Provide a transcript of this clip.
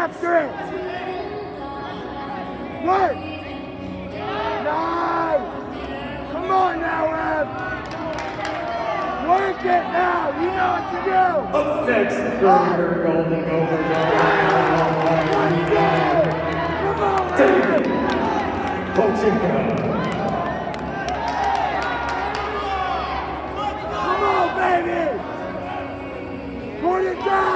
after it. Work. Nice. Come on now, Ev. Work it now. You know what to do. Up next, Burger Golden Come on, David Pochinka. Come on, baby. Put it down.